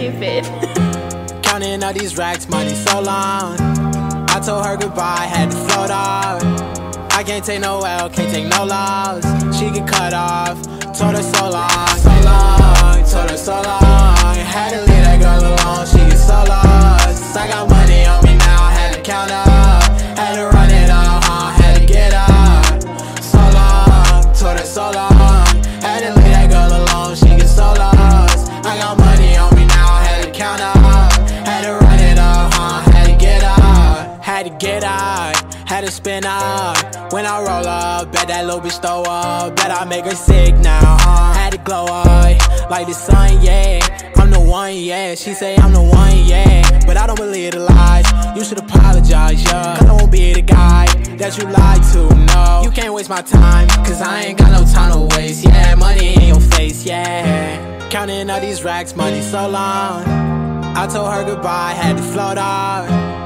stupid. Counting all these racks, money so long. I told her goodbye, had to float off. I can't take no L, can't take no loss. She get cut off, told her so long, so long, told her so long. Had to leave that girl alone, she get so lost. I got money on me now, had to count up, had to run it up, had to get up. So long, told her so long. Had to leave that girl alone, she get so lost. I got money on me now, had to count up, had to run it up, had to get up, had to get out, had to spin up. When I roll up, bet that little bitch throw up, bet I make her sick now, had to glow up, like the sun, yeah. I'm the one, yeah, she say I'm the one, yeah. But I don't believe the lies, you should apologize, yeah. Cause I won't be the guy that you lied to, no. You can't waste my time, cause I ain't got no time to waste, yeah. Money in your face, yeah. Counting all these racks, money so long. I told her goodbye, had to float off.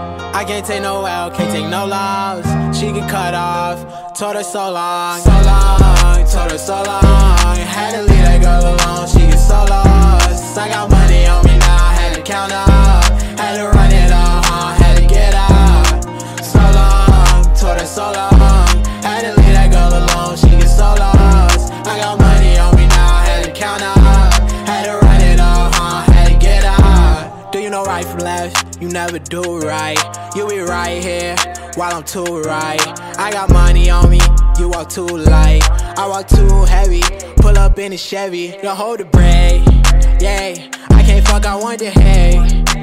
I can't take no L, can't take no loss. She get cut off, told her so long, so long, told her so long. Had to leave that girl alone, she get so lost. I got money on me now, had to count up, had to run it up, had to get up. So long, told her so long. Had to leave that girl alone, she get so lost. I got money on me now, had to count up, had to run it up, had to get up. Do you know right from left? You never do right. You be right here while I'm too right. I got money on me, you walk too light. I walk too heavy, pull up in a Chevy. Don't hold the brake, yeah. I can't fuck, I want the hay,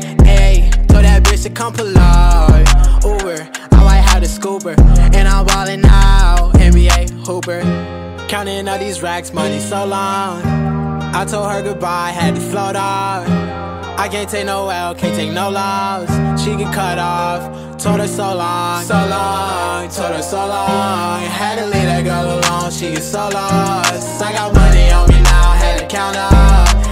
hey. Told that bitch to come pull up, Uber. I might have the scooper, and I'm ballin' out, NBA hooper. Counting all these racks, money so long. I told her goodbye, had to float off. I can't take no L, can't take no loss. She get cut off, told her so long, so long, told her so long. Had to leave that girl alone, she get so lost. I got money on me now, had to count up,